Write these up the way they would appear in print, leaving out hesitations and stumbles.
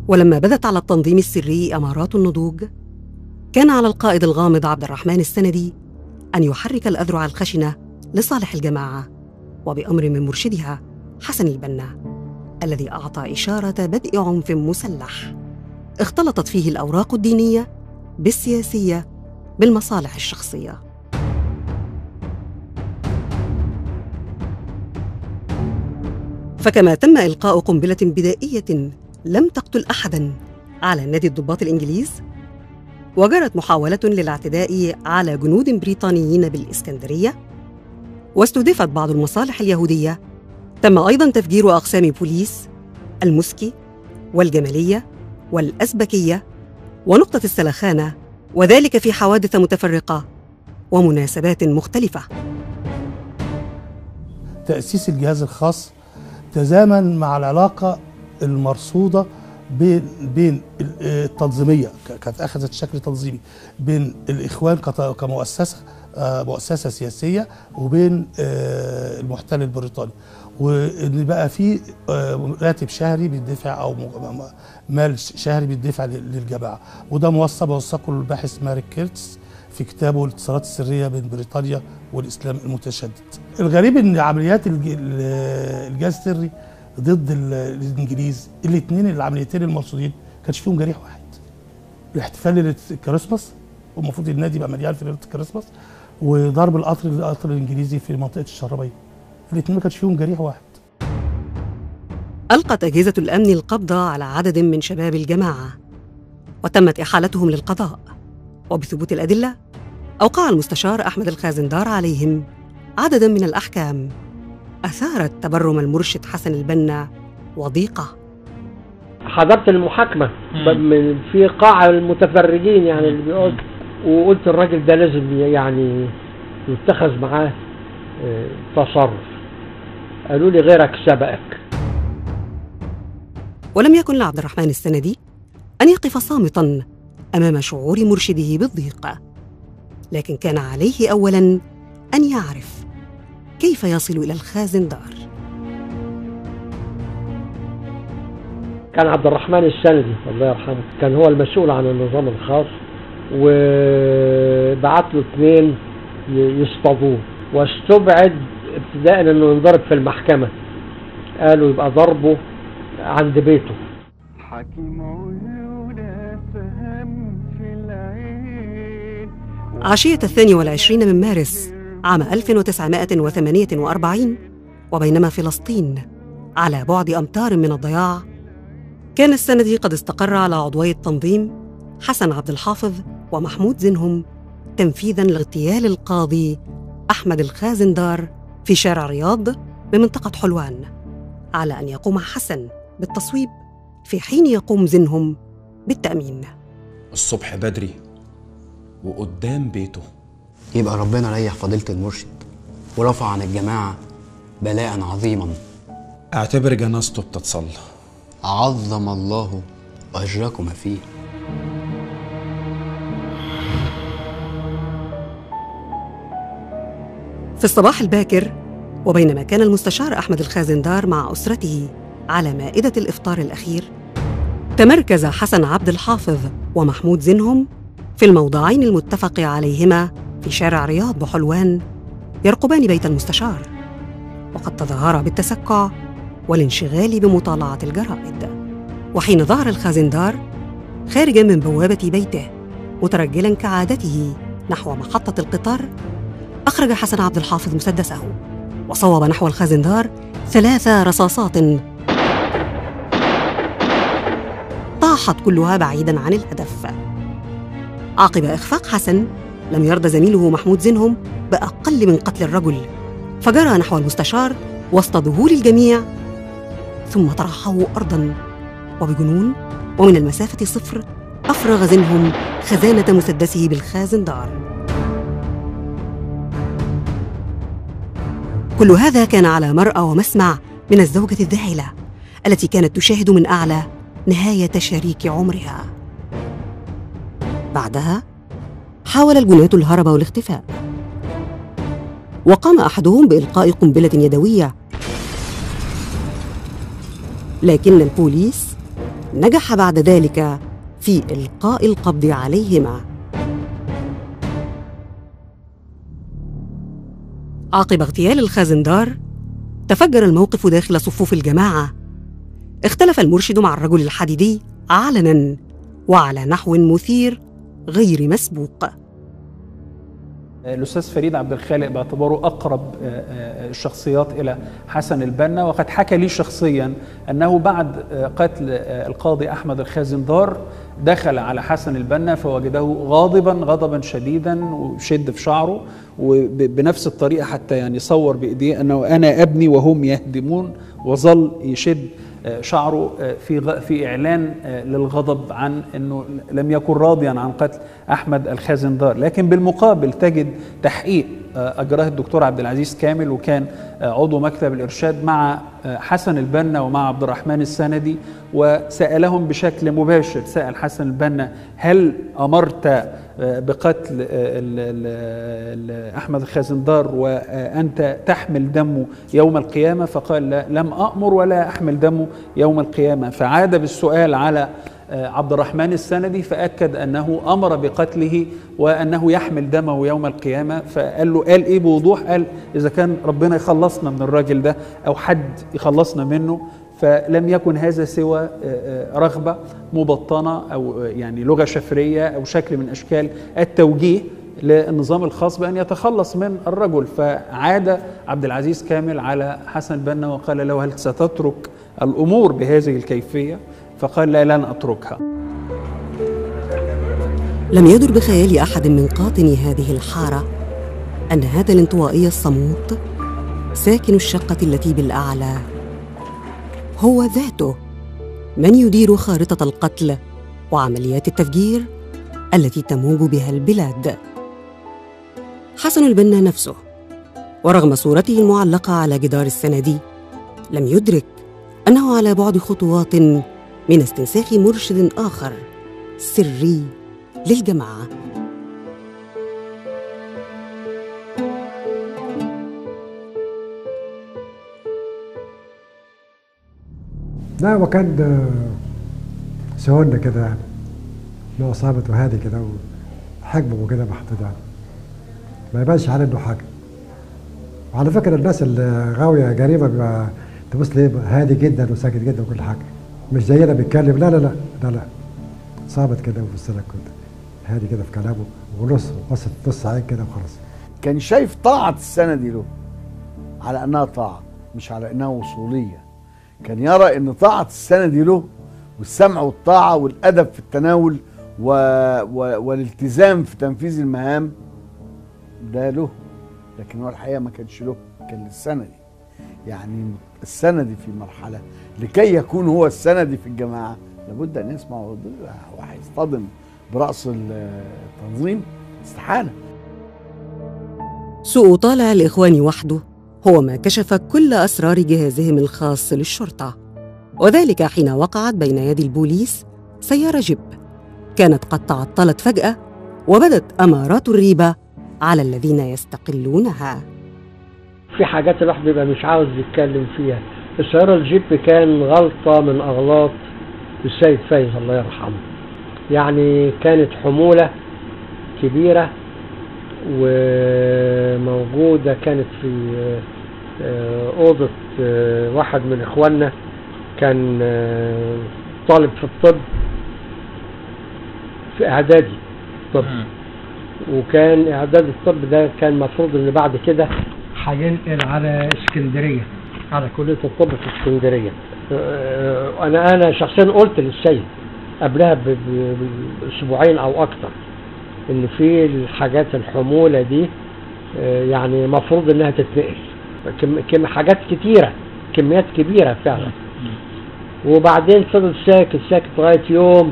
ولما بدت على التنظيم السري أمارات النضوج، كان على القائد الغامض عبد الرحمن السندي أن يحرك الأذرع الخشنة لصالح الجماعة، وبأمر من مرشدها حسن البنا الذي أعطى إشارة بدء عنف مسلح اختلطت فيه الأوراق الدينية بالسياسية بالمصالح الشخصية. فكما تم إلقاء قنبلة بدائية لم تقتل أحداً على نادي الضباط الإنجليز، وجرت محاولة للاعتداء على جنود بريطانيين بالإسكندرية، واستهدفت بعض المصالح اليهودية، تم أيضاً تفجير أقسام بوليس المسكي والجمالية والأزبكية ونقطة السلخانة، وذلك في حوادث متفرقة ومناسبات مختلفة. تأسيس الجهاز الخاص تزامن مع العلاقة المرصودة بين التنظيمية، كانت أخذت شكل تنظيمي بين الإخوان مؤسسة سياسية وبين المحتل البريطاني، وإن بقى في راتب شهري بيدفع أو مال شهري بيدفع للجماعة، وده وثقه الباحث مارك كيرتس في كتابه الاتصالات السرية بين بريطانيا والإسلام المتشدد. الغريب إن عمليات الجهاز السري ضد الإنجليز الاثنين العمليتين المرصودين كانش فيهم جريح واحد. الاحتفال ليلة الكريسماس والمفروض النادي يبقى مليان في ليلة الكريسماس، وضرب القطر الإنجليزي في منطقة الشرابية، الاثنين ما كانش فيهم جريح واحد. ألقت أجهزة الأمن القبض على عدد من شباب الجماعة وتمت إحالتهم للقضاء، وبثبوت الأدلة أوقع المستشار أحمد الخازندار عليهم عدداً من الأحكام أثارت تبرم المرشد حسن البنا وضيقة. حضرت المحاكمة في قاعة المتفرجين يعني اللي بيقول، وقلت الراجل ده لازم يعني يتخذ معاه تصرف. قالوا لي غيرك سبقك. ولم يكن لعبد الرحمن السندي أن يقف صامتاً أمام شعور مرشده بالضيق، لكن كان عليه أولاً أن يعرف كيف يصل إلى الخازندار. كان عبد الرحمن السندي الله يرحمه كان هو المسؤول عن النظام الخاص، وبعت له 2 يصطادوه، واستبعد ابتداء انه ينضرب في المحكمة، قالوا يبقى ضربه عند بيته. عشية 22 من مارس عام 1948، وبينما فلسطين على بعد أمتار من الضياع، كان السندي قد استقر على عضوي التنظيم حسن عبد الحافظ ومحمود زنهم تنفيذاً لاغتيال القاضي أحمد الخازندار في شارع رياض بمنطقة حلوان، على أن يقوم حسن بالتصويب في حين يقوم زنهم بالتأمين. الصبح بدري وقدام بيته. يبقى ربنا ريح فضيلة المرشد ورفع عن الجماعة بلاء عظيما. اعتبر جنازته بتتصلى. عظم الله أجركم فيه. في الصباح الباكر، وبينما كان المستشار أحمد الخازندار مع أسرته على مائدة الإفطار الأخير، تمركز حسن عبد الحافظ ومحمود زنهم في الموضعين المتفق عليهما في شارع رياض بحلوان يرقبان بيت المستشار، وقد تظاهرا بالتسكع والانشغال بمطالعة الجرائد. وحين ظهر الخازندار خارجاً من بوابة بيته مترجلاً كعادته نحو محطة القطار، أخرج حسن عبد الحافظ مسدسه وصوب نحو الخازندار 3 رصاصات طاحت كلها بعيداً عن الهدف. عقب إخفاق حسن، لم يرضى زميله محمود زنهم بأقل من قتل الرجل، فجرى نحو المستشار وسط ذهول الجميع، ثم طرحه أرضاً، وبجنون ومن المسافة 0 أفرغ زنهم خزانة مسدسه بالخازندار. كل هذا كان على مرأى ومسمع من الزوجة الذاهلة التي كانت تشاهد من أعلى نهاية شريك عمرها. بعدها حاول الجناة الهرب والاختفاء، وقام أحدهم بإلقاء قنبلة يدوية، لكن البوليس نجح بعد ذلك في إلقاء القبض عليهما. عقب اغتيال الخازندار تفجر الموقف داخل صفوف الجماعة. اختلف المرشد مع الرجل الحديدي علناً وعلى نحو مثير غير مسبوق. الأستاذ فريد عبد الخالق باعتباره أقرب الشخصيات إلى حسن البنا، وقد حكى لي شخصيا أنه بعد قتل القاضي أحمد الخازندار دخل على حسن البنا فوجده غضبا شديدا وشد في شعره، وبنفس الطريقة حتى يعني صور بإيديه أنه أنا أبني وهم يهدمون، وظل يشد شعره في إعلان للغضب عن أنه لم يكن راضيا عن قتل أحمد الخازندار. لكن بالمقابل تجد تحقيق أجراه الدكتور عبد العزيز كامل، وكان عضو مكتب الإرشاد مع حسن البنا ومع عبد الرحمن السندي، وسألهم بشكل مباشر. سأل حسن البنا: هل أمرت بقتل أحمد الخازندار وأنت تحمل دمه يوم القيامة؟ فقال: لا، لم أأمر ولا أحمل دمه يوم القيامة. فعاد بالسؤال على عبد الرحمن السندي فأكد أنه أمر بقتله وأنه يحمل دمه يوم القيامة. فقال له: قال إيه بوضوح؟ قال: إذا كان ربنا يخلصنا من الراجل ده أو حد يخلصنا منه. فلم يكن هذا سوى رغبة مبطنة أو يعني لغة شفرية أو شكل من أشكال التوجيه للنظام الخاص بأن يتخلص من الرجل. فعاد عبد العزيز كامل على حسن البنا وقال له: هل ستترك الأمور بهذه الكيفية؟ فقال: لا، لن أتركها. لم يدر بخيال أحد من قاطني هذه الحارة أن هذا الانطوائي الصموت ساكن الشقة التي بالأعلى هو ذاته من يدير خارطة القتل وعمليات التفجير التي تموج بها البلاد. حسن البنا نفسه، ورغم صورته المعلقة على جدار السندي، لم يدرك أنه على بعد خطوات من استنساخ مرشد آخر سري للجماعة. لا، وكان سهولنا كده يعني، له صامت وهادي كده وحجمه كده محدود يعني، ما يبانش عليه انه حاجه. وعلى فكره الناس اللي غاويه جريمه بيبقى تبص ليه هادي جدا وساكت جدا وكل حاجه، مش زينا بيتكلم. لا لا لا لا لا، صامت كده وبص لك كده هادي كده في كلامه وبص نص عين كده وخلاص. كان شايف طاعه السندي له على انها طاعه مش على انها وصوليه. كان يرى ان طاعه السندي له والسمع والطاعه والادب في التناول والالتزام في تنفيذ المهام ده له، لكن هو الحقيقه ما كانش له، كان للسندي. يعني السندي في مرحله لكي يكون هو السندي في الجماعه لابد ان يسمع وهيصطدم براس التنظيم، استحاله. سوء طالع الإخوان وحده هو ما كشف كل أسرار جهازهم الخاص للشرطة، وذلك حين وقعت بين يدي البوليس سيارة جيب كانت قد تعطلت فجأة، وبدت أمارات الريبة على الذين يستقلونها. في حاجات الواحد بيبقى مش عاوز يتكلم فيها. السيارة الجيب كان غلطة من أغلاط السيد فايز الله يرحمه. يعني كانت حمولة كبيرة وموجودة، كانت في أوضة واحد من إخواننا كان طالب في الطب في إعدادي طب، وكان إعداد الطب ده كان مفروض إن بعد كده هينقل على اسكندرية، على كلية الطب في اسكندرية. أنا شخصيا قلت للسيد قبلها بأسبوعين أو أكتر إن في الحاجات الحمولة دي يعني مفروض إنها تتنقل، حاجات كتيرة، كميات كبيرة فعلا. وبعدين فضل ساكت لغاية يوم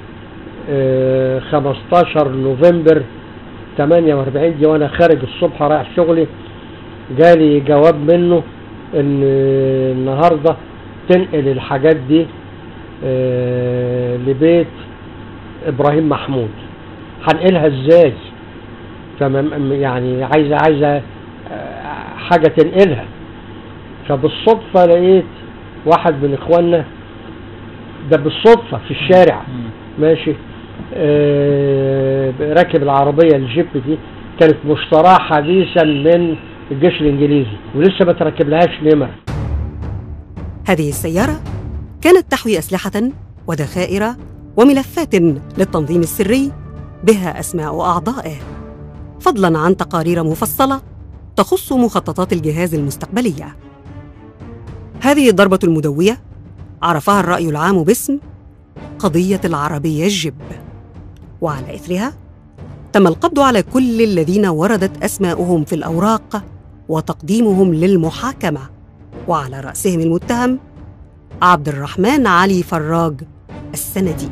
15 نوفمبر 48 دي، وانا خارج الصبح رايح شغلي جالي جواب منه ان النهارده تنقل الحاجات دي لبيت ابراهيم محمود. هنقلها ازاي؟ تمام، يعني عايزه حاجه تنقلها. فبالصدفه لقيت واحد من اخواننا ده بالصدفه في الشارع ماشي، راكب العربيه الجيب دي، كانت مشتراه حديثا من الجيش الانجليزي ولسه ما تركبلهاش نمر. هذه السيارة كانت تحوي أسلحة وذخائر وملفات للتنظيم السري بها أسماء أعضائه، فضلاً عن تقارير مفصلة تخص مخططات الجهاز المستقبلية. هذه الضربة المدوية عرفها الرأي العام باسم قضية العربية الجب، وعلى إثرها تم القبض على كل الذين وردت أسماؤهم في الأوراق وتقديمهم للمحاكمة، وعلى رأسهم المتهم عبد الرحمن علي فراج السندي.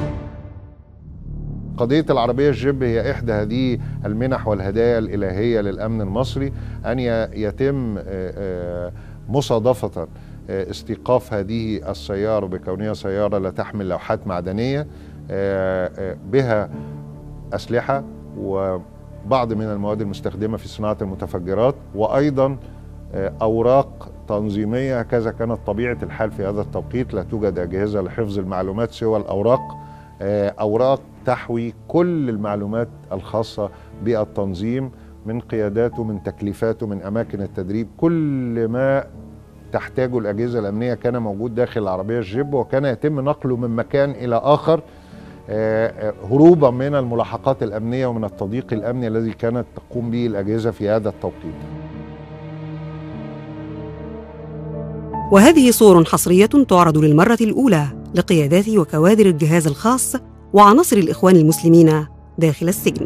قضية العربية الجب هي إحدى هذه المنح والهدايا الإلهية للأمن المصري، أن يتم مصادفة استيقاف هذه السيارة بكونها سيارة لا تحمل لوحات معدنية، بها أسلحة وبعض من المواد المستخدمة في صناعة المتفجرات، وأيضا أوراق تنظيمية. هكذا كانت طبيعة الحال في هذا التوقيت، لا توجد أجهزة لحفظ المعلومات سوى الأوراق، أوراق تحوي كل المعلومات الخاصة بالتنظيم، من قياداته، من تكليفاته، من أماكن التدريب، كل ما تحتاجه الأجهزة الأمنية كان موجود داخل العربية الجيب، وكان يتم نقله من مكان إلى آخر هروبا من الملاحقات الأمنية ومن التضييق الأمني الذي كانت تقوم به الأجهزة في هذا التوقيت. وهذه صور حصرية تعرض للمرة الأولى لقيادات وكوادر الجهاز الخاص وعناصر الإخوان المسلمين داخل السجن.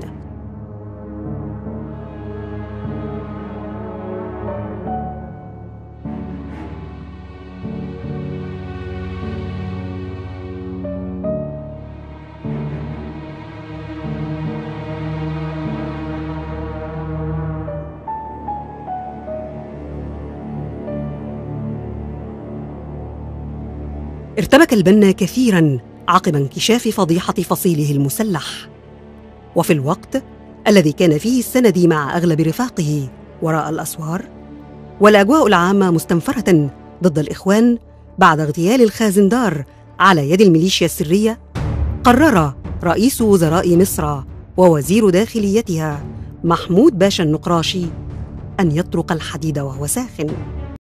ارتبك البنا كثيراً عقب انكشاف فضيحة فصيله المسلح، وفي الوقت الذي كان فيه السندي مع أغلب رفاقه وراء الأسوار والأجواء العامة مستنفرة ضد الإخوان بعد اغتيال الخازندار على يد الميليشيا السرية، قرر رئيس وزراء مصر ووزير داخليتها محمود باشا النقراشي أن يطرق الحديد وهو ساخن.